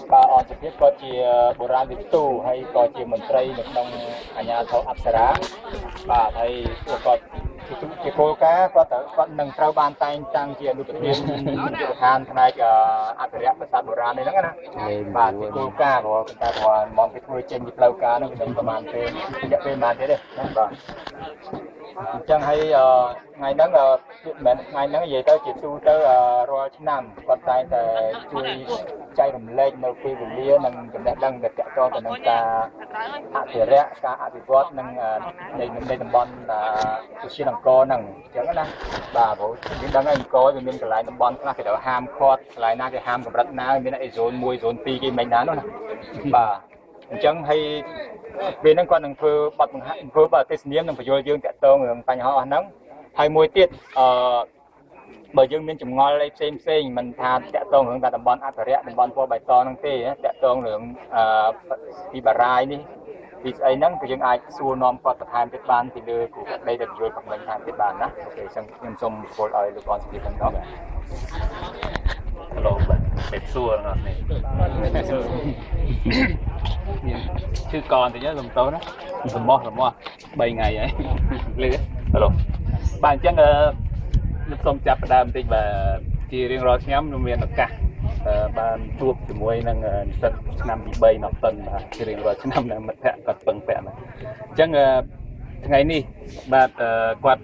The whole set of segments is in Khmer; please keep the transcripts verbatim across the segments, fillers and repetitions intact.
bà on trực tiếp có chỉ bộ ra việt tu hay có chỉ mình tây được trong nhà thầu áp xả bà thầy có chỉ cô cá có thể có nâng trâu ban tay tăng chia được tiền than này áp xảภาษาโบราณนี่นั่นนะbà chỉ cô cá của người ta còn mong cái thôi trên cái lâu cá nóเป็นประมาณเป็นจะเป็นมาthế đấy bà chẳng hay ngày nắng mình ngày nắng về tới chỉ tu tới rồi chín năm còn tại tại chui chạy đầm lên đầu khi vùng lia nâng cầm đăng đăng được cả cho từ nâng ta hạ thể rẽ cả hạ thể vót nâng đây đây tầm bon là xuyên đằng co nâng chẳng cái năng bà bố những đằng anh có thì mình cái lại tầm bon là cái đầu ham khót lại na cái ham cầm đất na mình lại dồn mùi dồn pi cái mình đá nó bà chẳng hay vì năng quan năng phơi bật phơi bật tết niệm năng phải vô dương cả tông người ta họ nắng hay mùi tiết bởi dương miền trồng ngon lấy xem xem mình thà cả tông người ta đầm bón áp rẽ đầm bón qua bài to năng tê cả tông lượng đi bà rai đi thì ấy nắng thì dương ai xua nom qua tập hai tiết ban thì đưa của đây được rồi của mình hai tiết ban đó ok xong em xong rồi ở được con sẽ đó hello bếp xua ngọt này chứ còn thì nhớ làm tối đó làm mo làm mo bảy ngày vậy lừa hello bạn chắc lúc xong chập đàm thì bà chỉ riêng rồi nhóm nó miền cả bạn chuột từ môi năng sân năm bị bay nọc tần chỉ riêng rồi năm này mất hẹn còn tầng vẹn này chắc ngày ní bạn quạt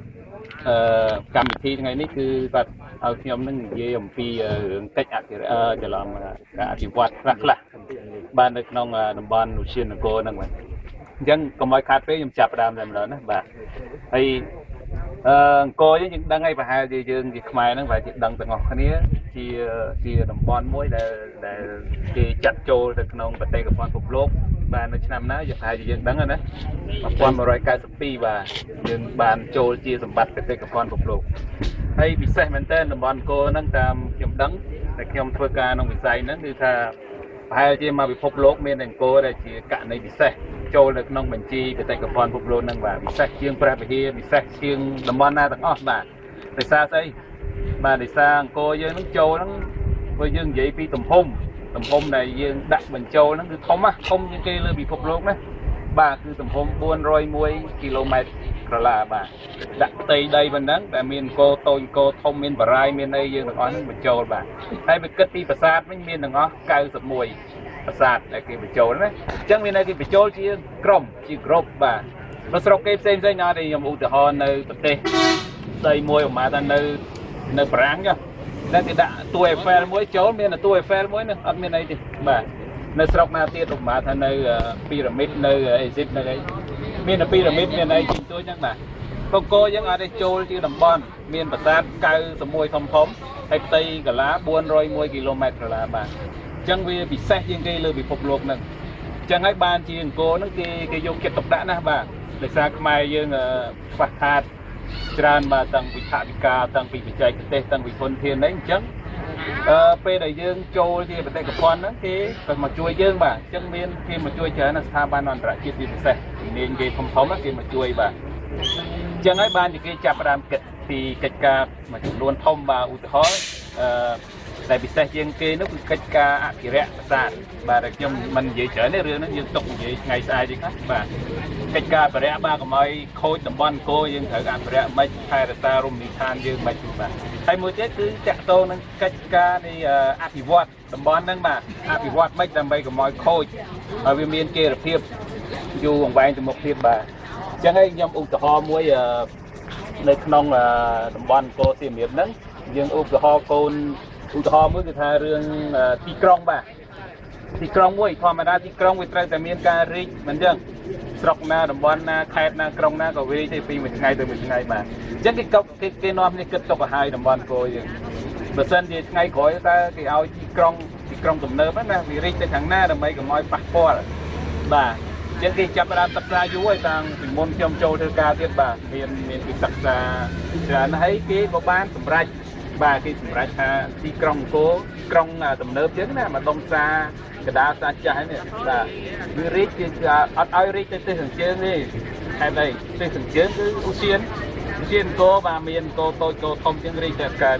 cầm thi ngày ní cứ quạt ở nhóm nó dễ ẩm phi cách ác thìจะลองอธิวัตรรักละบ้านในน้องน้ำบ้านอุชินโกนั่งมันยังก็ไม่ขาดไปยังจับดามได้แล้วนะบ่าไอ้โกยังดังไงไปหาจีจึงจีขมายนั่งไปจีดังแต่งอกคนนี้จีจีน้ำบ้านมวยได้ได้จีจัดโจแต่น้องไปเตะกับบ้านปุบโลกบ้านในชั้นนั้นจะหาจีจึงดังนะมาบ้านมารายการสปีบ่าจึงบ้านโจจีสมบัติไปเตะกับบ้านปุบโลกให้พิเศษมันเต้นน้ำบ้านโกนั่งตามยมดังแต่ยมทวการน้องพิเศษนั้นคือถ้าหายจีมาไปพบโลกเมียนโกได้จีกะในพิเศษโจเล็กน้องบัญชีไปแต่กับพรพบโลนั่งว่าพิเศษเชียงประเพณีพิเศษเชียงลำบากหน้าต่างอ้อบ่าในซาใส่มาในซาโกยังน้องโจนั่งไปยังใหญ่ปีตุ่มพมตุ่มพมในยังดักบัญโจนั่นคือทอมอะทอมยังเกลือปีพบโลกนะบ่าคือตุ่มพมบวนรอยมวยกิโลเมตรกระลาบ่าดักตีได้บันนั้นแต่เมียนโกโตนโกทอมเมียนบรายเมียนในยังต่างอ้อนั่งบัญโจบ่าให้ไปกึศปีประสาทไม่เมียนต่างอ้อเกลือสมวยประสาทในกีบโจลนะจังมีในกีบโจลที่กรมที่กรบบ่าเราสรุปเก็บเส้นเส้นยอดในยมอุตหะในประเทศใส่มวยออกมาแต่ในในปรางจ้ะนั่นคือด่าตัวเอฟเฟลมวยโจลมีแต่ตัวเอฟเฟลมวยนึงอันมีในที่บ่าในสรุปนาทีออกมาแต่ในพีระมิดในเอซิปในมีในพีระมิดมีในจริงตัวจังบ่าโกโก้ยังอะไรโจลที่ลำบอนมีประสาทเกลือสมวยทอมทอมให้ตีกับล้าบวนรอยมวยกิโลเมตรกระลาบ่าจังวีbị xétยังไงเลยbị phục lục nèจังให้บานจีนโกนั่นคือคือโยกเก็บตกได้นะบ่าในซากไม่ยังฝักขาดจานมาตั้งวิชาวิกาตั้งวิจัยเตะตั้งวิทนเทียนนั้นจังไปได้ยังโจที่ประเทศกับพรนั้นคือก็มาช่วยยังบ่าจังเมียนที่มาช่วยเจอนะสถาบันนันตระจิตที่เสกเนียนเกยทอมทอมนั่นคือมาช่วยบ่าจังให้บานจีนจับประดามเกิดที่กิจการมาจุดล้วนทอมบ่าอุตหะแต่พิเศษยังเกย์นั่นคือกิจการอักเรศศาสตร์บ่าแต่ยังมันยิ่งเจอในเรื่องนั้นยังตกยิ่งไงสายดีครับบ่ากิจการบริหารบ้านก็ไม่โคตรตำบลโกยังถืออักเรศไม่ใช่แต่ตารุมนิทานยังไม่ถูกบ่าไอ้มือเจ๊คือจะโตนั่นกิจการในอภิวัตตำบลนั่นบ่าอภิวัตไม่จำเป็นก็ไม่โคตรวิมีนเกย์ระเพียบอยู่วงแหวนจมูกเพียบบ่าจะให้ยำอุตหะมวยในขนมตำบลโกเสียเมียนนั้นยังอุตหะโกนอุตหะมือคือทาเรื่องตีกรองบ่าตีกรองมวยธรรมดาตีกรองวิตรแต่เมียนการริมันยังสกนาดบอลนาแคดนากรองนาก็วิธีปีมันไงตัวมันไงมาจังกิกับกินนอมนี่กิตกหายดบอลโกยังเปอร์เซ็นต์ที่ไงขอยแต่ที่เอาตีกรองตีกรองตุ่มเนิบนะวิริแต่ทางหน้าทำไมก็มอยปักปอลบ่าจังกิจับประดามตักษาอยู่ไว้ทางถึงมณฑลโจเทกาเทียบบ่าเมียนเมียนกิตักษาจะให้กีบบ้านสมรัยบ่าที่สมรัยที่กรองโกกรองตุ่มเนิบเยอะนะมาต้มซากระดาษซาจ่ายเนี่ยบ่าวิริที่จะอัดเอาวิริที่ตื่นเช้านี่ใช่ไหมตื่นเช้าคืออุเชียนอุเชียนโกบ่าเมียนโกโตโกทอมยังวิริแต่กาเลย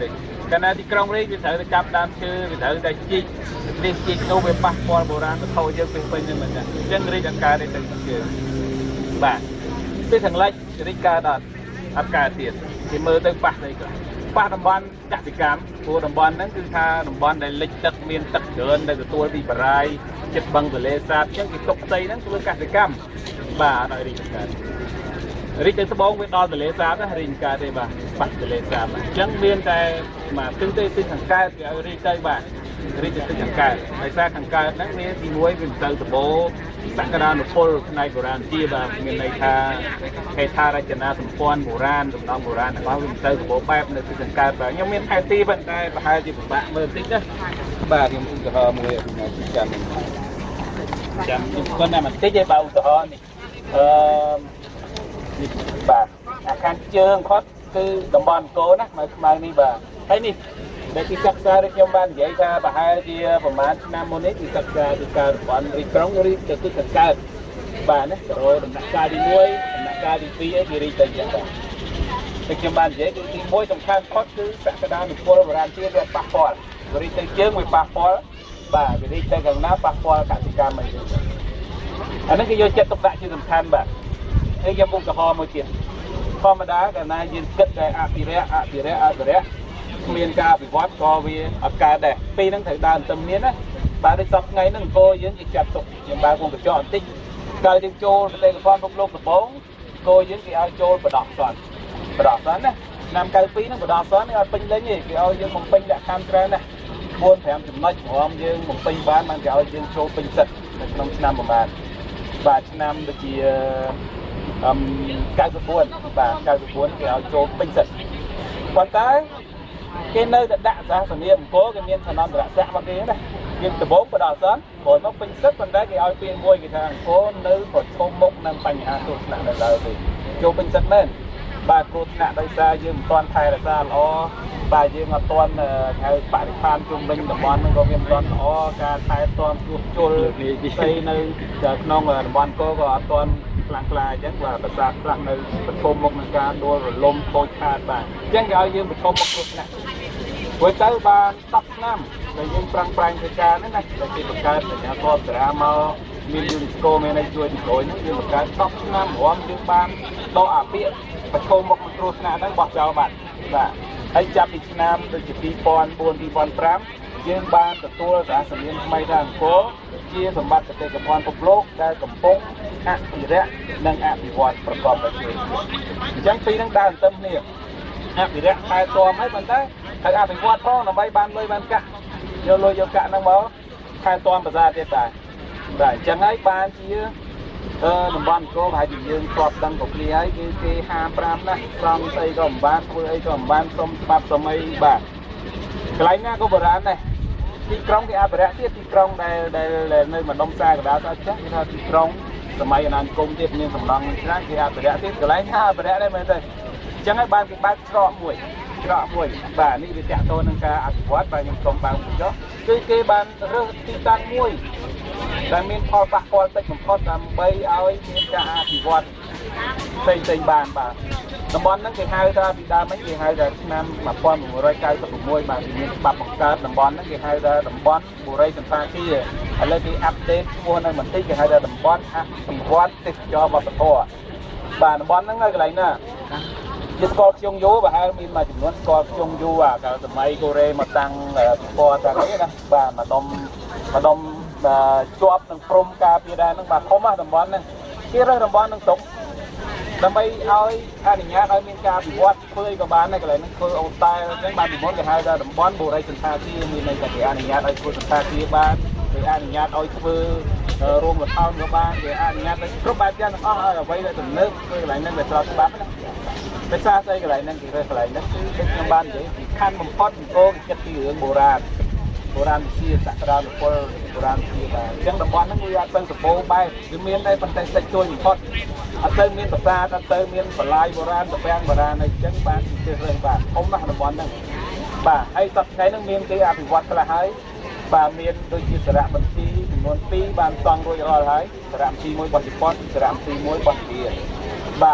កាលណាទីក្រុងនេះវាត្រូវតែចាប់ដើមឈើវាត្រូវតែជីកនេះជីកនោះវាប៉ះពាល់បុរាណវត្ថុយើងពេញពេញហ្នឹងមែនទេអញ្ចឹងរីកអង្ការនេះទៅជើងបាទពេលខាងលិចរីកកើតអត់អត់កើតទៀតគេមើលទៅប៉ះទៅខ្លះប៉ះតំបន់កសិកម្មព្រោះតំបន់ហ្នឹងគឺថាតំបន់ដែលលិចទឹកមានទឹកច្រើនដែលទទួលពីបរាយចិត្តបឹងទលេសាបអញ្ចឹងគេទុកផ្ទៃហ្នឹងធ្វើកសិកម្មបាទអត់ឲ្យរីកកើតរីកទៅត្បូងវាដល់ទលេសាបណារីកកើតទេបាទប៉ះទលេសាបអញ្ចឹងមានតែមកទិសទៅទិសខាងកើតគេឲ្យរីកទៅបាទរីកទៅទិសខាងកើតដោយសារខាងកើតហ្នឹងមានទីមួយវាមិនទៅត្បូងសក្តានុពលផ្នែកបុរាណជាបាទមានន័យថាហេដ្ឋារចនាសម្ព័ន្ធបុរាណសំណង់បុរាណរបស់វាមិនទៅត្បូងបែបនៅទិសខាងកើតបាទខ្ញុំមានខែទីប៉ុន្តែប្រហែលជាពិបាកមើលបន្តិចណាបាទខ្ញុំឧទាហរណ៍មួយពីចាំចាំខ្ញុំគាត់តែបន្តិចឯងបើឧទាហរណ៍នេះអឺនេះបាទអាខាងជើងគាត់គឺតំបន់កោណាមកខ្មៅនេះបាទហើយនេះដែលទីសិក្សារបស់ខ្ញុំបាននិយាយថាប្រហែលជាប្រហែលឆ្នាំមុននេះទីសិក្សាទីការតំបន់រីក្រុងរីទៅគឺខាងកើតបាទណាទៅដំណាក់កាលទីមួយដំណាក់កាលទីពីរគេរីទៅយ៉ាងបាទតែខ្ញុំបាននិយាយគឺទីមួយសំខាន់គាត់គឺសក្តានុពលបុរាណជាតិវាប៉ះពាល់រីទៅជើងវាប៉ះពាល់បាទវារីទៅខាងណាប៉ះពាល់កសិកម្មមិនទេអានេះគេយកចិត្តទុកដាក់ជាសំខាន់បាទហើយខ្ញុំឧទាហរណ៍មួយទៀតធម្មតាកាលណាយើងគិតតែអភិរក្សអភិរក្សអភិរក្សគ្មានការអភិវឌ្ឍក៏វាអត់កើតដែរពីហ្នឹងត្រូវដើរទៅមានណាបាទដូចសប្ថ្ងៃហ្នឹងអង្គយើងគេចាត់ទុកខ្ញុំបើកវងកញ្ចក់បន្តិចកាលយើងចូលប្រទេសកពន្ធលោកដំបងអង្គយើងគេឲ្យចូលបដោះសន់បដោះសន់ណាឆ្នាំ九twoហ្នឹងបដោះសន់នេះអត់ពេញលេញទេគេឲ្យយើងបំពេញលក្ខខណ្ឌច្រើនណាស់four fiveចំណុចព្រមយើងបំពេញបានបានគេឲ្យយើងចូលពេញសិទ្ធនៅក្នុងឆ្នាំប្រហែលបាទឆ្នាំដូចជាអឹមninety-fourបាទninety-fourគេឲ្យចូលពេញសិទ្ធប៉ុន្តែគេនៅតែដាក់សាសនាអង្គរគេមានឋានន្តរស័ក្តិមកគេណាយើងដំបូងបដោះសន់ព្រោះមកពេញសិទ្ធប៉ុន្តែគេឲ្យពាក្យមួយគេថាអង្គរនៅប្រឈមមុខនឹងបញ្ហាគ្រោះថ្នាក់នៅឡើយទេចូលពេញសិទ្ធមែនបាទគ្រោះថ្នាក់ដោយសារយើងមិនទាន់ថែរក្សាល្អបាទយើងអត់ទាន់ហៅបរិស្ថានជុំវិញតំបន់ហ្នឹងក៏វាមិនទាន់ល្អការថែទាំជួសជុលផ្ទៃនៅក្នុងតំបន់កោក៏អត់ទាន់ខ្លាំងក្លាអញ្ចឹងបាទប្រសាទខ្លះនៅប្រឈមមុខនឹងការដួលរលំខូចខាតបាទអញ្ចឹងគេឲ្យយើងប្រឈមមុខគ្រោះថ្នាក់ព្រោះទៅបានtenឆ្នាំដែលយើងប្រឹងប្រែងធ្វើការហ្នឹងណាដែលគេបង្កើតសញ្ញាបត្រតារាមកមាន UNESCO មានឲ្យជួយទីក្រួយហ្នឹងយើងបង្កើតtenឆ្នាំរំយើងបានដកអាពាកប្រឈមមុខនឹងគ្រោះថ្នាក់ហ្នឹងបោះចោលបាត់បាទហើយចាប់ពីឆ្នាំដូចជាtwo thousand four two thousand fiveយើងបានទទួលសារសញ្ញាថ្មីថាអង្គរជាសម្បត្តិបេតិកភណ្ឌពិភពលោកដែលកំពុងអភិរក្សនិងអភិវឌ្ឍប្រកបដោយជ័យអញ្ចឹងពីរនឹងដើរទន្ទឹមគ្នាអភិរក្សថែទាំហើយប៉ុន្តែត្រូវអភិវឌ្ឍផងដើម្បីបានលុយបានកាក់យកលុយយកកាក់ហ្នឹងមកថែទាំប្រសាទៀតដែរបាទអញ្ចឹងហើយបានជាអឺតំបន់អង្គរប្រហែលជាយើងធ្លាប់ដឹងគ្រប់គ្នាហើយគឺគេហាមប្រាមណាស់ស្រង់ស្អីក៏មិនបានធ្វើអីក៏មិនបានសុំច្បាប់សុំអីបាទកន្លែងណាក៏បុរាណដែរទីក្រុងគេអភិរក្សទៀតទីក្រុងដែលដែលនៅម្ដុំផ្សារកណ្ដាលស្អាតចាស់គេថាទីក្រុងសម័យអាណានិគមទៀតមានសំណង់ច្រើនគេអភិរក្សទៀតកន្លែងថាអភិរក្សដែរមែនទេអញ្ចឹងហើយបានគេបើកច្រកមួយច្រកមួយបាទនេះវាតាក់ទងនឹងការអភិវឌ្ឍបាទខ្ញុំសូមបើកបញ្ចុះគឺគេបានរើសទីតាំងមួយដែលមានផលប៉ះពាល់តិចបំផុតដើម្បីឲ្យមានការអភិវឌ្ឍផ្សេងផ្សេងបានបាទតំបន់ហ្នឹងគេហៅថាពីដើមហ្នឹងគេហៅថាឆ្នាំnineteen ninety-sixបាទមានច្បាប់បង្កើតតំបន់ហ្នឹងគេហៅថាតំបន់បុរីសន្តាគារឥឡូវគេអាប់ដេតឈ្មោះហ្នឹងបន្តិចគេហៅថាតំបន់អភិវឌ្ឍទេសចរវប្បធម៌បាទតំបន់ហ្នឹងហើយកន្លែងណាជាស្គាល់ខ្យងយូប្រហែលមានមួយចំនួនស្គាល់ខ្យងយូអាកាលសម័យកូរ៉េមកតាំងពិព័រណ៍តាំងនេះណាបាទម្ដុំម្ដុំជាប់នឹងព្រំការពារដែរហ្នឹងបាទធំណាតំបន់ហ្នឹងគេរើសតំបន់ហ្នឹងទុកដើម្បីឲ្យអនុញ្ញាតឲ្យមានការវិវត្តធ្វើក៏បានដែរកន្លែងហ្នឹងធ្វើអូតែលអញ្ចឹងបានពីមុនគេហៅថាតំបន់បុរីសន្តាគារមានន័យថាគេអនុញ្ញាតឲ្យធ្វើសន្តាគារបានគេអនុញ្ញាតឲ្យធ្វើរោងលថោនក៏បានគេអនុញ្ញាតឲ្យគ្រប់បែបយ៉ាងទាំងអស់ឲ្យអ្វីដែលទំនើបធ្វើកន្លែងហ្នឹងវាស្របច្បាប់ណាភាសាស្អីកន្លែងហ្នឹងគេរើសកន្លែងហ្នឹងគឺខ្ញុំបាននិយាយពីខណ្ឌបំផុតអង្គរគេគិតពីរឿងបុរាណបុរាណវិទ្យាសក្តានុពលបុរាណវិទ្យាបាទអញ្ចឹងតំបន់ហ្នឹងវាអត់បានសម្បូរបែបវាមានតែប៉ុន្តែតិចតួចបំផុតអត់ទៅមានប្រាសាទអត់ទៅមានបន្លាយបុរាណតំពាំងបុរាណអីចឹងបានជិះរើសបាទធំណាស់តំបន់ហ្នឹងបាទហើយសប្តាហ៍ហ្នឹងមានគេអភិវឌ្ឍខ្លះហើយបាទមានដូចជាសារៈបន្ទីចំនួនtwoបានសង់រួចរាល់ហើយសារៈបន្ទីមួយរបស់ជប៉ុនសារៈបន្ទីមួយរបស់ឥណ្ឌាបាទ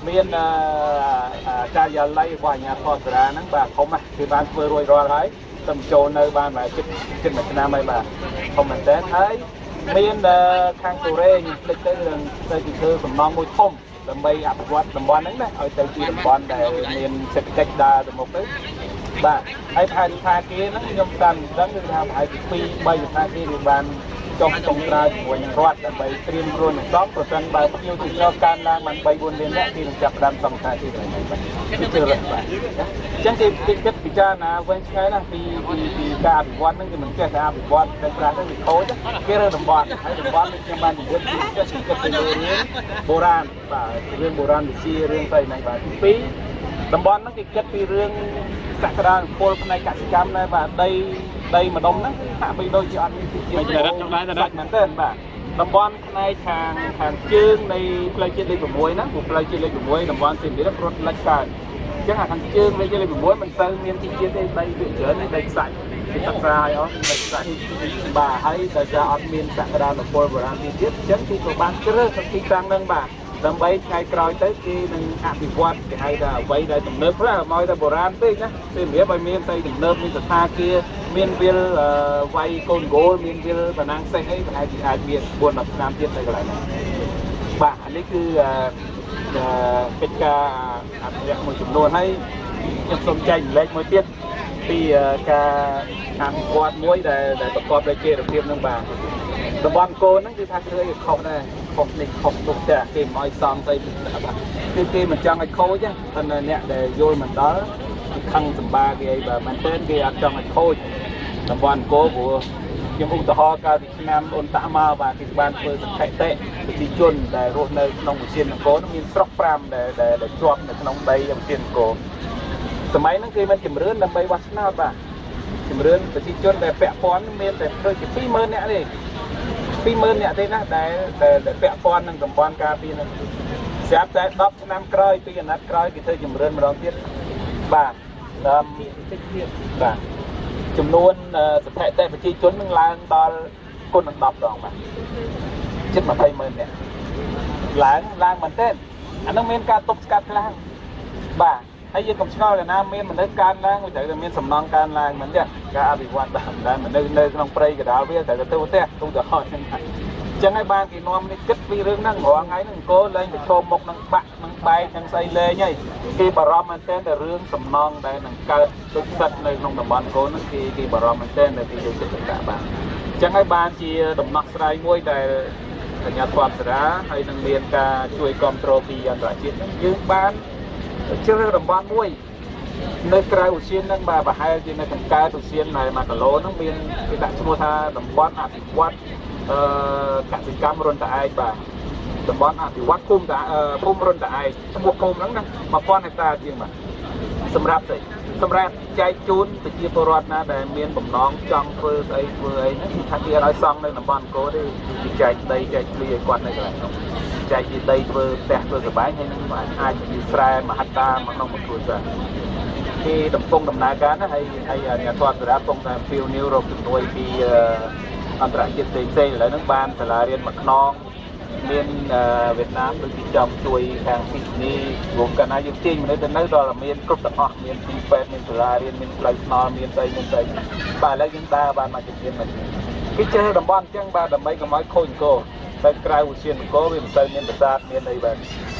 មានការយ៉ាឡៃរបស់អាញាធរតារាហ្នឹងបាទធំណាស់គឺបានធ្វើរួចរាល់ហើយទៅចូលនៅបានបាទជិតជិតមួយឆ្នាំហើយបាទធំមែនតើហើយមានខាងកូរ៉េខ្ញុំភ្លេចទៅរឿងទៅពីធ្វើសំណងមួយធំដើម្បីអភិវឌ្ឍតំបន់ហ្នឹងណាឲ្យទៅជាតំបន់ដែលមានសេដ្ឋកិច្ចដើរទៅមុខទៅបាទហើយផែនថាគេហ្នឹងខ្ញុំតាមដឹងគឺថាប្រហែលជាពីរបីថាគេវាបានចុះចុងក្រោយជាមួយនឹងរដ្ឋដើម្បីត្រៀមខ្លួននឹងសំប្រសិនបើភ្ញៀវទេសចរកើនឡើងបានបីបួនលាននាក់គេនឹងចាប់ផ្ដើមសង្ឃាទីនេះបាទគឺជឿរត់បាទអញ្ចឹងគេគេគិតពិចារណាវិញឆ្ងាយណាស់ពីពីពីការអភិវឌ្ឍហ្នឹងគឺមិនចេះតែអភិវឌ្ឍតែខ្លះទៅវាខូចគេរើតំបន់ហើយតំបន់នេះខ្ញុំបាននិយាយពីចេះគិតទៅលើរឿងបុរាណបាទរឿងបុរាណវិទ្យារឿងស្អីហ្នឹងបាទទីពីរតំបន់ហ្នឹងគេគិតពីរឿងសក្តានុពលផ្នែកកសិកម្មដែរបាទដីដីម្ដុំហ្នឹងហាក់បីដូចជាអត់មានទីជារត់ចំដែរតែមែនទេបាទតំបន់ផ្នែកខាងខាងជើងនៃផ្លូវជាតិលេខ6ហ្នឹងផ្លូវជាតិលេខ6តំបន់សៀមរាបរត់លិចកើតអញ្ចឹងខាងជើងលេខលេខ6មិនទៅមានទីជាតិទេដីវាច្រើនដីខ្សាច់គេសិក្សាឲ្យអស់ដីខ្សាច់បាទហើយតែថាអត់មានសក្តានុពលបុរាណទៀតអញ្ចឹងគេក៏បានជ្រើសទីតាំងហ្នឹងបាទដើម្បីថ្ងៃក្រោយទៅគេនឹងអភិវឌ្ឍគេហៅថាអ្វីដែលទំនើបខ្លះមកតែបុរាណពេកណាពេលរៀបឲ្យមានតែទំនើបមានស្ថានភាពមានវាលវាយកូនគោលមានវាលបណ្ណាំងសេះអីប្រហែលជាអាចមានបួនដល់ឆ្នាំទៀតនៅកន្លែងហ្នឹងបាទអានេះគឺកិច្ចការអភិរក្សមួយចំនួនហើយខ្ញុំសូមចែកម្លែកមួយទៀតពីការអភិវឌ្ឍមួយដែលដែលប្រកបដោយចីរភាពនឹងបាទតំបន់គោហ្នឹងគឺថាគឺខុសដែរខុសនេះខុសនោះតែគេមិនឲ្យសំទៅគឺគេមិនចង់ឲ្យខូចទេប៉ុន្តែអ្នកដែលយល់មិនដល់គឺខឹងសម្បាគេអីបាទមែនទែនគេអត់ចង់ឲ្យខូចតំបន់គោព្រោះខ្ញុំឧទាហរណ៍កាលពីឆ្នាំអូនតាក់មកបាទគេបានធ្វើសន្ធិតិប្រជាជនដែលរស់នៅក្នុងវិជានគរនោះមានស្រុកប្រាំដែលដែលជាប់នៅក្នុងដីវិជានគរសម័យហ្នឹងគេមិនជំរឿនដើម្បីបោះឆ្នោតបាទជំរឿនប្រជាជនដែលពាក់ព័ន្ធមានតែធ្វើជាពីរម៉ឺននាក់ទេពីរម៉ឺននាក់ទេណាដែលដែលពាក់ព័ន្ធនឹងតំបន់ការពារនឹងស្រាប់តែដប់ឆ្នាំក្រោយពីអាណត្តិក្រោយគេធ្វើជំរឿនម្ដងទៀតបាទដល់តិចទៀតបាទចំនួនសន្ធិតិប្រជាជននឹងឡើងដល់គុណនឹងដប់ដងបាទជិតยี่สิบម៉ឺននាក់ឡើងឡើងមែនទេអានោះមានការទប់ស្កាត់ខ្លាំងបាទហើយយើងកុំឆ្ងល់ណាមានមនុស្សកើនឡើងវាត្រូវតែមានសំណងកើនឡើងមែនទេការអភិវឌ្ឍតាមដែរមនុស្សនៅក្នុងព្រៃកណ្ដាលវាត្រូវតែទៅផ្ទះទូទៅហត់ចឹងអញ្ចឹងហើយបានគេនាំនេះគិតពីរឿងហ្នឹងរាល់ថ្ងៃហ្នឹងអង្គរលែងទៅឈមមុខនឹងបាក់នឹងបែកនឹងស្អីលេងហើយគេបារម្ភមែនទែនតែរឿងសំណងដែលនឹងកើតទុកសិតនៅក្នុងតំបន់កូនហ្នឹងគេគេបារម្ភមែនទែនតែគេយកចិត្តទុកដាក់បានអញ្ចឹងហើយបានជាដំណោះស្រាយមួយដែលអាជ្ញាធរអប្សរាហើយនឹងមានការជួយគ្រប់គ្រងពីអន្តរជាតិហ្នឹងយើងបានជ្រើសតំបន់មួយនៅក្រៅឧស្សាហហ្នឹងបាទប្រហែលជានៅខាងកើតឧស្សាហនៅមួយគីឡូហ្នឹងមានគេដាក់ឈ្មោះថាតំបន់អភិវឌ្ឍអឺកសិកម្មរុនតាឯកបាទតំបន់អភិវឌ្ឍភូមិតាភូមិរុនតាឯកឈ្មោះភូមិហ្នឹងណាmột nghìnហិកតាជាងបាទសម្រាប់ទៅសម្រាប់ចែកជូនប្រជាពលរដ្ឋណាដែលមានបំណងចង់ធ្វើស្អីធ្វើអីហ្នឹងថាគេឲ្យសង់នៅតំបន់អង្គរទេគេចែកដីចែកភ្លីឲ្យគាត់នៅកន្លែងនោះចែកជាដីធ្វើផ្ទះធ្វើសបែងហើយនឹងអាចជាស្រែមហិកតាមកក្នុងមួយគ្រួសារគេដំពងដំណើរការណាហើយហើយអាជ្ញាធរតារាកំពុងតែពីវនីវរកជំនួយពីអន្តរជាតិផ្សេងផ្សេងឥឡូវហ្នឹងបានសាលារៀនមួយខ្នងមានវៀតណាមដូចជាចង់ជួយខាងពីនេះរួមកណ្ដាលយើងទាញមនុស្សទៅនៅដល់មានគ្រប់ទាំងអស់មានទីពេទ្យមានសាលារៀនមានផ្លូវថ្នល់មានស្អីមានស្អីបាទឥឡូវយើងដើរបានមកជំនាញមកគេចេះតំបន់អញ្ចឹងបាទដើម្បីកុំឲ្យខូចអង្គរតែក្រៅឧស្សាហអង្គរវាមិនសូវមានប្រាសាទមានអីបាទ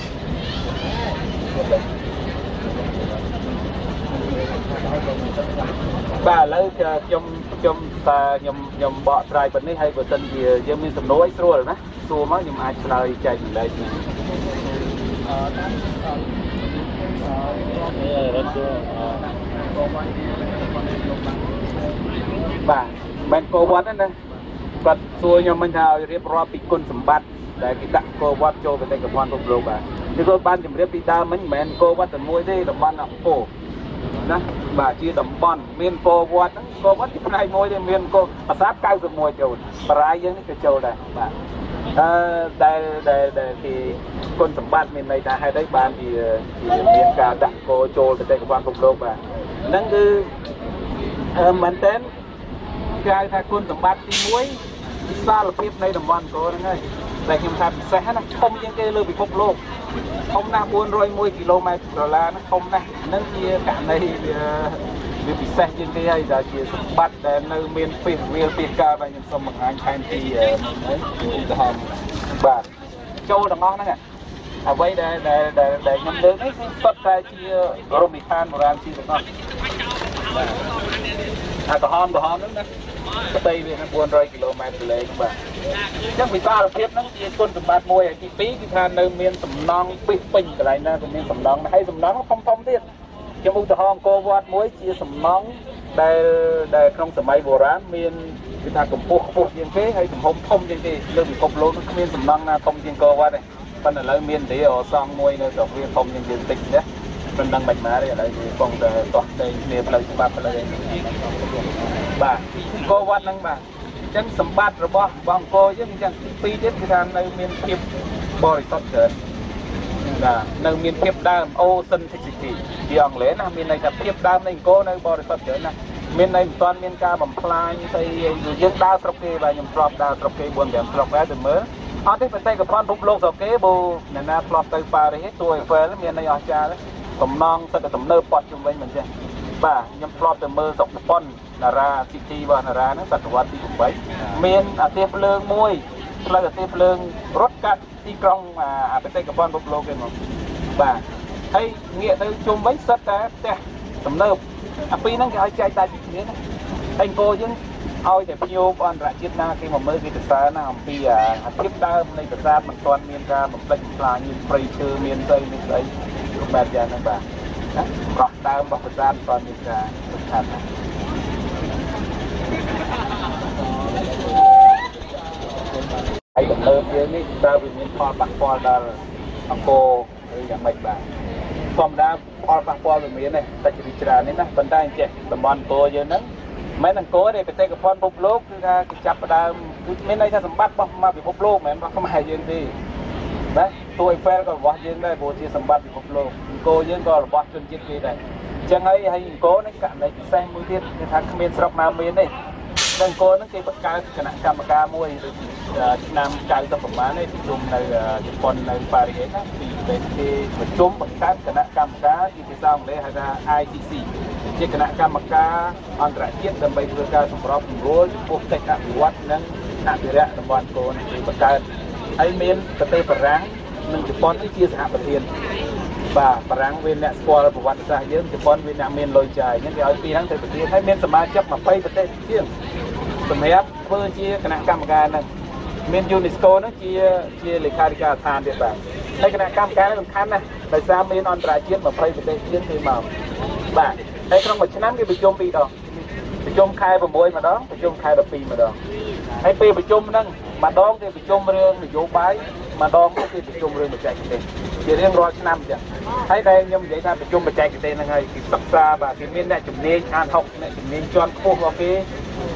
បាទឥឡូវខ្ញុំខ្ញុំតែខ្ញុំខ្ញុំបកស្រាយប៉ុណ្នេះហើយបើសិនជាយើងមានសំណួរអីស្រួលណាសួរមកខ្ញុំអាចឆ្លើយចែកចម្លែកនេះបាទមិនគោវត្តទេណាគាត់សួរខ្ញុំមិនថាឲ្យរៀបរាប់ពីគុណសម្បត្តិដែលគេដាក់គោវត្តចូលបេតិកភណ្ឌពិភពលោកបាទគឺគាត់បានជម្រាបពីដើមមិញមិនមែនគោវត្តតែមួយទេតំបន់អង្គរណាបាទជាតំបន់មានគោវត្តហ្នឹងគោវត្តជាផ្នែកមួយទេមានគោប្រាសាទ九十មួយចូលបារាយយើងនេះក៏ចូលដែរបាទអឺដែលដែលដែលគេគុណសម្បត្តិមានន័យថាហេតុអីបានជាមានការដាក់គោចូលបេតិកភណ្ឌពិភពលោកបាទហ្នឹងគឺអឺមែនតើគេហៅថាគុណសម្បត្តិទីមួយ xa lập hiệp này đồng bọn có ngay để nhầm thật sẽ nó không những cái lưu bị phục lô không na buôn rồi mười km rồi là nó không na nâng chia cả này việc bị xe trên cái hay là chia sức bắt để nơi miền phía miền phía ca và những sông bằng anh thành thì đấy thì hòm và châu đồng ngon đấy à vậy để để để để nhầm lớn ấy xuất ra chia Romitan một ram chia được không à có hòm có hòm nữa nè cái tây về nó buôn rồi km lấy các bạn chắc vì sao là tiếp nó chia tuần từ bát môi ở chi phí thì than nơi miền sầm non bị bình cái này nè miền sầm non hay sầm non nó không không tiếc trong ưu hòm cô vót muối chia sầm non đây đây trong sầm máy bồ rán miền người ta cầm buộc buộc như thế hay cầm hông thông như thế nơi bị cột lỗ nó miền sầm non na thông trên cô vót này phần là lấy miền thì ở sang môi nơi dọc miền thông như diện tích nhé mình đang bạch má đây là còn toàn đây niềm lời chúng ta phải lời bà cô vót năng bà chân sầm bát rồi bong bong cô chứ chẳng phi chết cái thằng nơi miền kiếp bồi sót trời là nơi miền kiếp đam ô sân thích gì thì ông lẽ là miền này là kiếp đam này cô nơi bồi sót trời này miền này toàn miền ca bằng fly xây dương đa sọc kê và nhầm flop đa sọc kê buồn đẹp flop bé từ mới họ thích phải xây cái con bục lô sọc kê bù này na flop từ pa đấy hết tuổi phê là miền này ở cha đấy tầm non xây cái tầm nơ pot chung với mình chứ bà nhầm flop từ mơ sọc pon là ra city và là ra nó sạch vật thì cũng vậy miền à tiệp lương môi là tiệp lương rốt cắt đi trong mà à cái tay cái con bốc lô kia mà bà hay nghĩa tới chung với sắt té té tầm nơ à pi nó cái chạy tay gì thế thành cô chứ ôi để nhiều con rạ chết na khi mà mới đi từ xa nó hầm pi à tiếp đa này từ xa mình toàn miền ra mình đánh là như free chơi miền tây miền tây bad ra nó bà rọc đa bọc từ xa toàn miền ra thật hay đồng lơ kia ní ta vì miền Pol Bắc Pol là ông côอย่างmấy bà còn đã Pol Bắc Pol về miền này ta chỉ đi ra nên là vấn đề chết tầm bọn cô giờ nó mấy thằng cô đây phải tay cái Pol bốc lốp ra cái chắp ra miền này ta sắm bắt bóc mà bị bốc lốp mà nó không hay gì đi đấy tôi phải còn bỏ riêng đây bộ chia sắm bắt bị bốc lốp cô riêng còn bỏ chân chết kia đây chẳng hay hay cô nó cạn này sang mũi tiết cái thằng miền sọc nam miền này nên cô nó kia bất cả cái nặng cam cam môi nam cài trong phòng bán này thì dùng này còn này Paris á thì về cái một chốn bất cả cái nặng cam cá thì cái sao để hay ra i tê xê cái cái nặng cam cá anh rải tiết đâm bay vừa ca trong rop rồi buộc tay cả quát nâng nặng thì ra đồng bọn cô này thì bất cả hay miền cái tây bờ ráng mình cái con cái chia sẻ bờ tiền và bờ ráng bên nè square của bạn ra dưới cái con bên nè miền lôi trời những cái pi tháng tây bờ tiền hay miền sầm ma chấp mà pay bờ tây tiền tụi mày áp phương chia cái nặng cam cá này miền UNESCO nó chia chia lịch khai cả than được bạn đây cái nặng cam cá nó khăn này tại sao miền on trại chiến mà pay bờ tây chiến thì mà bạn đây trong một năm cái bị chôm bị đó bị chôm khai vào môi mà đó bị chôm khai vào pi mà đó hay pi bị chôm nâng mà đón cái bị chôm riêng bị vô bái mà đón cái bị chôm riêng mà chạy cái chỉ riêng rồi năm chứ thấy đây nhưng vậy ta bị chôm mà chạy cái tên là ngay cái sắc xa và cái miền này chụp nên an học này chụp nên cho khu vào cái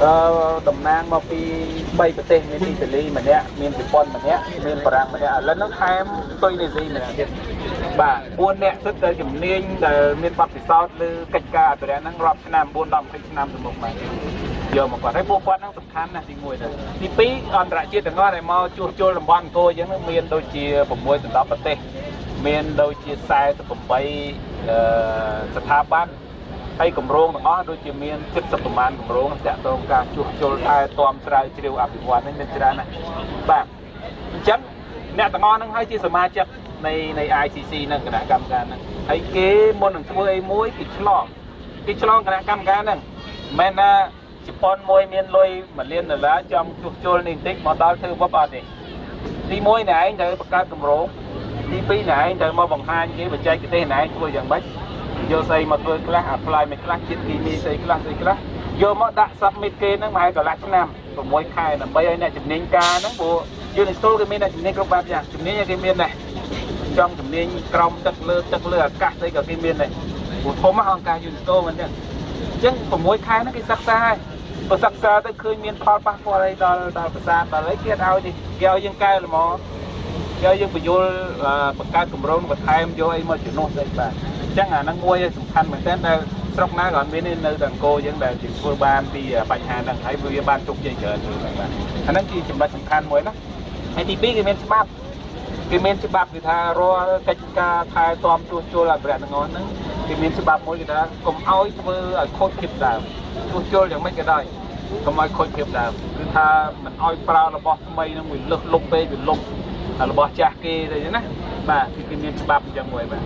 đầm nang mà pi bay cái tên miền Italy mà nè miền Japan mà nè miền Pháp mà nè lên nó tham tôi này gì mà nè bà buôn nè rất là chụp nên miền Pháp thì sao từ cách cả từ đây nó rập nam buôn đầm cách nam từ một mà giờ mà còn thấy bộ quan nó sầm khăn nè thì ngồi này thì pí on rải chia từ ngõ này mau chua chua làm ban cô giống nó miền đôi chia bụng môi từ đó bật tê miền đôi chia sai từ bụng bayสถาบันhay cầm rong đó đôi chia miền chất sập tụm ăn cầm rong chạm tôm cá chua chua ai tôm trai chiều áp dụng quan nên trai này bạn chắc nè tao ngon nó hay chia sẻ ma chắcในใน i อ ซี ซี นั่นคณะกรรมการนั่นไอ้เก๋มนต์ช่วยมวยกิจลองกิจลองคณะกรรมการนั่นแม่น่ะจิปอนมวยเมียนลอยเหมือนเลี้ยนน่ะละจอมจุกโจลนินติกมาดาวเธอว่าป่ะนี่ที่มวยไหนเธอประกาศกำรงที่ปีไหนเธอมาบังคับเก๋ไปใจกิจไหนช่วยอย่างไรโยใส่มาตัวคลาสอัพไลน์ไม่คลาสจิตกีมีใส่คลาสใส่คลาสโยมาดักซับมิดเกนั่งมาให้กับลักษณะผมมวยไข่น่ะใบไอ้เนี่ยจุดเน้นกานั่งบัวยูนิสโต้ก็มีน่ะจุดเน้นกระบาดอย่างจุดเน้นยังก็มีน่ะtrong thẩm niên trong chất lơ chất lơ cắt đây cả cái miền này của thố mà hàng ca UNESCO mình nhá chứ của mối khai nó cái sắc xa và sắc xa tới khơi miền Pol Bắc qua đây đó đó xa đó lấy kia ao đi kêu dân cai là mò kêu dân bị vô bậc ca cùng rôn và thay em vô ấy mà chuyển nốt đây bà chắc là nó mua sủng khăn mình tên là ស្រុកណាក៏មាននៅតែអង្គរយើងដែលជាធ្វើបានពីបញ្ហាហ្នឹងហើយវាបានជោគជ័យច្រើនបាទអាហ្នឹងជាចំណុចសំខាន់មួយណាហើយទីពីរគេមានច្បាប់គេមានច្បាប់គេថារាល់កិច្ចការថែទាំជួសជុលអភិរក្សទាំងអស់ហ្នឹងគេមានច្បាប់មួយគេថាកុំឲ្យធ្វើឲ្យខូចភាពដើមជួសជុលយ៉ាងម៉េចក៏ដោយកុំឲ្យខូចភាពដើមគឺថាមិនឲ្យប្រើរបស់ថ្មីហ្នឹងវាលឹះលុបពេកវាលុបរបស់ចាស់គេទៅណាបាទគឺគេមានច្បាប់អញ្ចឹងមួយបាទ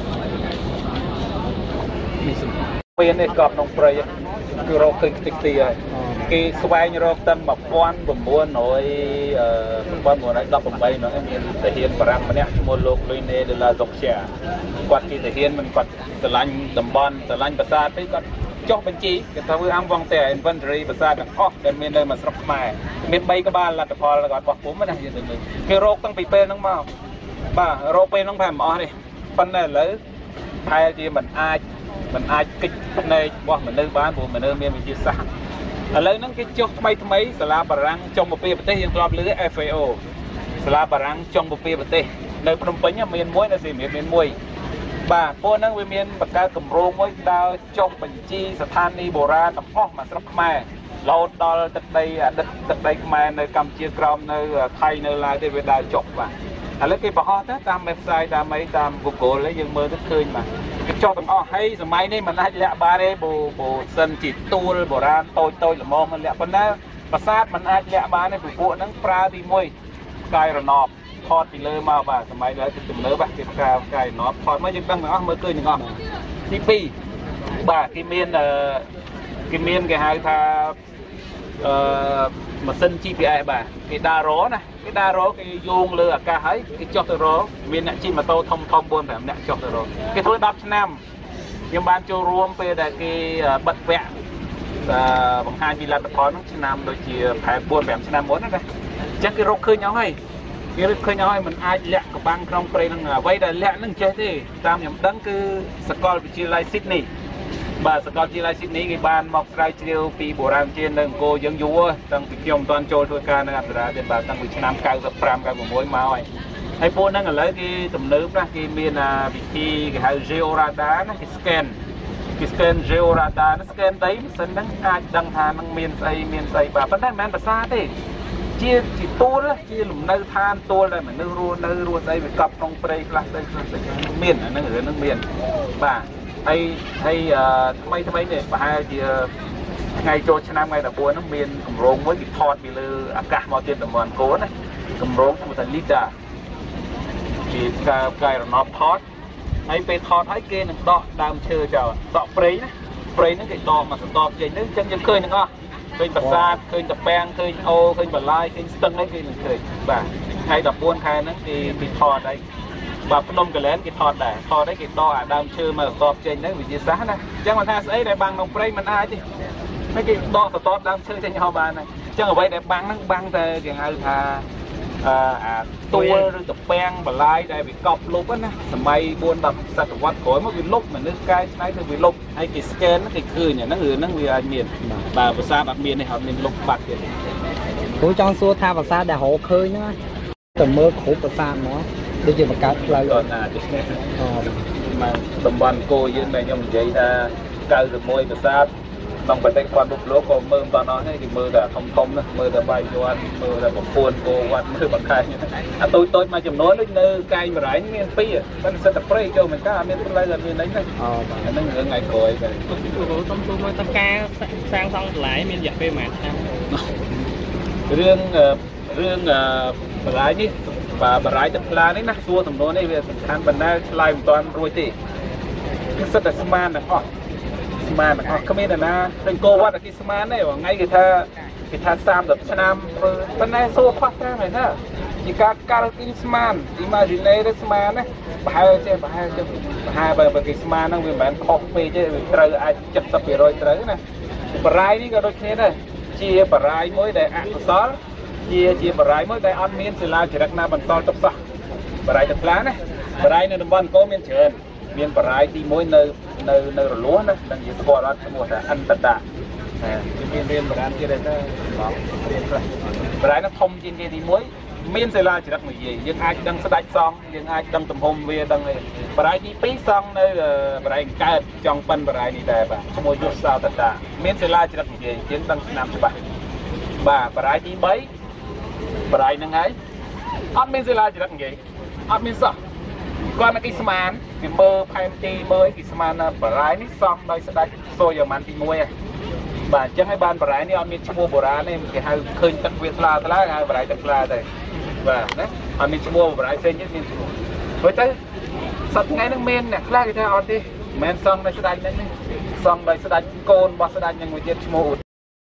មាននេះកប់ក្នុងព្រៃគឺរកឃើញតិចទីហើយគេស្វែងរកតាំងmột nghìn chín trămដប់ប្រាំ8នោះមានទាហានបារាំងម្នាក់ឈ្មោះលោកលុយណេដឺឡាសុកជាគាត់ជាទាហានមិនគាត់ឆ្លាញ់តំបន់ឆ្លាញ់ប្រាសាទទេគាត់ចុះបញ្ជីគេថាធ្វើអង្គវងតែ inventory ប្រាសាទទាំងអស់ដែលមាននៅមួយស្រុកខ្មែរមាន3ក្បាលលទ្ធផលគាត់បោះពុំណាគេរកតាំងពីពេលហ្នឹងមកបាទរកពេលហ្នឹងប្រហែលមិនអស់ទេប៉ុន្តែឥឡូវថែជាមិនអាចមិនអាចគិតភ្នែករបស់មនុស្សបានព្រោះមនុស្សមានវិទ្យាសាស្ត្រឥឡូវហ្នឹងគេចុះថ្មីថ្មីសាលាបារាំងចុងពពាប្រទេសយើងធ្លាប់លើ F A O សាលាបារាំងចុងពពាប្រទេសនៅភ្នំពេញមានមួយនៅសៀមរាបមានមួយបាទពួកហ្នឹងវាមានបង្កើតគម្រោងមួយដើរចុះបញ្ជីស្ថានីយ៍បុរាណទាំងអស់មកស្រុកខ្មែររហូតដល់ទឹកដីអតីតទឹកដីខ្មែរនៅកម្ពុជាក្រោមនៅថៃនៅឡាវទេវាដើរចុះបាទឥឡូវគេបង្ហោះទៅតាម website តាមអីតាម Google ហ្នឹងយើងមើលទៅឃើញបាទគេចុះទាំងអស់ហើយសម័យនេះមិនអាចលាក់បានទេបើបើសិនជាទួលបុរាណតូចតូចល្មមមិនលាក់ប៉ុន្តែប្រាសាទមិនអាចលាក់បានទេពីពួកហ្នឹងប្រើទីមួយផ្កាយរណបថតពីលើមកបាទសម័យឡើយគឺទំនើបគេផ្កាផ្កាយរណបថតមកយើងដឹងទាំងអស់មើលឃើញទាំងអស់ទីពីរបាទគេមានគេមានគេហៅថាអឺម៉ាស៊ីន G P S បាទគេដើររណាគេដើររគេយោងលើអាកាសហើយគេចុះទៅរមានអ្នកជិះម៉ូតូធំធំbốn nămអ្នកចុះទៅរគេធ្វើដប់ឆ្នាំខ្ញុំបានចូលរួមពេលដែលគេបិទវគ្គបង្ហាញពីលទ្ធផលហ្នឹងឆ្នាំដូចជាប្រហែលbốn nămឆ្នាំមុនណាអញ្ចឹងគេរកឃើញអស់ហើយគេរកឃើញអស់ហើយមិនអាចលាក់កបាំងក្នុងព្រៃហ្នឹងអ្វីដែលលាក់ហ្នឹងចេះទេតាមខ្ញុំដឹងគឺសាកលវិទ្យាល័យ Sydney បាទសាកលវិទ្យាល័យ Sydney គេបានមកស្រាវជ្រាវពីបុរាណជាតិនៅអង្គរយើងយូរតាំងពីខ្ញុំមិនទាន់ចូលធ្វើការនៅអប្សរាទេបាទតាំងពីឆ្នាំ95 96មកហើយហើយពួកហ្នឹងឥឡូវគេទំនើបណាស់គេមានវិធីគេហៅ Geo Radar ណាគេ scan គេ scan Geo Radar ណា scan ដីម៉ាស៊ីនហ្នឹងអាចដឹងថានឹងមានស្អីមានស្អីបាទប៉ុន្តែមិនមែនភាសាទេជាជាទួលជាលំនៅឋានទួលដែលមនុស្សរស់នៅរស់ស្អីវាកប់ក្នុងព្រៃខ្លះទៅខ្លះទៅមានអាហ្នឹងរឿងហ្នឹងមានបាទហើយហើយថ្មីថ្មីនេះប្រហែលជាថ្ងៃចូលឆ្នាំថ្ងៃដប់បួនហ្នឹងមានគម្រោងមួយគេថតពីលើអាកាសមកទៀតតំបន់កូនណាគម្រោងឈ្មោះថា Lida ជាការកាយរណបថតហើយពេលថតហើយគេនឹងដកដើមឈើចោលដកព្រៃណាព្រៃហ្នឹងគេដកមកសតបចេញហ្នឹងអញ្ចឹងយើងឃើញទាំងអស់ឃើញប្រាសាទឃើញតាពាំងឃើញអូឃើញបន្លាយឃើញស្ទឹងហ្នឹងគេនឹងឃើញបាទថ្ងៃដប់បួនខែហ្នឹងគេគេថតហើយបាទភ្នំកលែនគេថតដែរថតđấyគេដកអាដើមឈើមកសតបចេញហ្នឹងវិទ្យាសាស្ត្រណាអញ្ចឹងមិនថាស្អីដែលបាំងក្នុងព្រៃមិនអាចទេហើយគេដកសតបដើមឈើចេញហោបានហើយអញ្ចឹងអ្វីដែលបាំងហ្នឹងបាំងតែគេហៅថាអឺអាទួលឬតាពាំងបន្លាយដែលវាកប់លុបណាសម័យbốn nămសតវត្សក្រោយមកវាលុបមនុស្សកាយឆ្នៃទៅវាលុបហើយគេ scan គេឃើញអាហ្នឹងរឿងហ្នឹងវាអាចមានបាទភាសាអត់មានទេអត់មានលុបបាត់ទៀតគ្រូចង់សួរថាភាសាដែលរកឃើញហ្នឹងទៅមើលគ្រប់ភាសាហ្មងដូចជាបង្កើតផ្លូវអត់ណាទេអូមកតំបន់គោយើងដែលខ្ញុំនិយាយថា91ភាសាក្នុងប្រទេសគាត់រូបលោកក៏មើលមិនដល់អស់ទេគេមើលតែធំធំណាមើលតែបាយយ័ន្តមើលតែប្រពន្ធគោវត្តមើលបកាយអាតូចតូចមួយចំនួនដូចនៅកែងបរៃមានពីរប៉ុន្តែសិតតែព្រៃចូលមិនថាអត់មានផ្លូវអត់មានអីទេអូអាហ្នឹងរឿងថ្ងៃក្រោយទៅខ្ញុំទូមើលតាមការសាងសង់បន្លែមានរយៈពេលប៉ុន្មានឆ្នាំរឿងរឿងបរៃនេះបាទបរៃទឹកផ្លានេះណាសួរសំណួរនេះវាសំខាន់ប៉ុន្តែឆ្លើយមិនទាន់រួចទេគឺសិតតែស្មានទាំងអស់ស្មានទាំងអស់គ្មានណាទាំងគោវត្តគេស្មានទេថ្ងៃគេថាគេថាសាមសិបឆ្នាំប៉ុន្តែសួរខ្វះតាមហ្នឹងណាជាការកាល់ពីស្មាន imaginary ស្មានណាប្រហែលទេប្រហែលទេប្រហែលបើគេស្មានហ្នឹងវាមិនមែនខុសពេកទេវាត្រូវអាច70%ត្រូវណាបរៃនេះក៏ដូចគ្នាដែរជាបរៃមួយដែលអកុសលជាជាបរៃមួយដែលអត់មានសិលាចារឹកណាបន្សល់ទុកសោះបរៃទឹកផ្លាណាបរៃនៅតំបន់អង្គរមានច្រើនមានបរៃទីមួយនៅនៅនៅរលួសណាដឹងជាស្គាល់អត់ឈ្មោះថាអន្តតាមានមានបរៃទៀតដែរបងរៀនខ្លះបរៃនោះធំជាងគេទីមួយមានសិលាចរិតមួយយើងអាចដឹងស្ដាច់សងយើងអាចដឹងទំហំវាដឹងបរាយទីពីរសងនៅបរាយកើតចង់ប៉ិនបរាយនេះដែរបាទឈ្មោះយុទ្ធសាតតាមានសិលាចរិតនិយាយយើងដឹងឆ្នាំច្បាស់បាទបរាយទីបីបរាយហ្នឹងហើយអត់មានសិលាចរិតនិយាយអត់មានសោះគាត់មកគេស្មានវាមើលផែនទីមើលគេស្មានបរាយនេះសងដោយស្ដាច់សូយ៉ាម៉ាន់ទីមួយបាទអញ្ចឹងហើយបានបរាយនេះអត់មានឈ្មោះបុរាណទេគេហៅឃើញទឹកវាថ្លាថ្លាហៅបរាយទឹកថ្លាទៅបាទណាអត់មានឈ្មោះបរាយផ្សេងទៀតមានឈ្មោះព្រោះទៅសប្តាហ៍ថ្ងៃហ្នឹងមានអ្នកខ្លះគេថាអត់ទេមិនមែនសងដោយស្ដាច់ហ្នឹងទេសងដោយស្ដាច់កូនរបស់ស្ដាច់នឹងមួយទៀតឈ្មោះ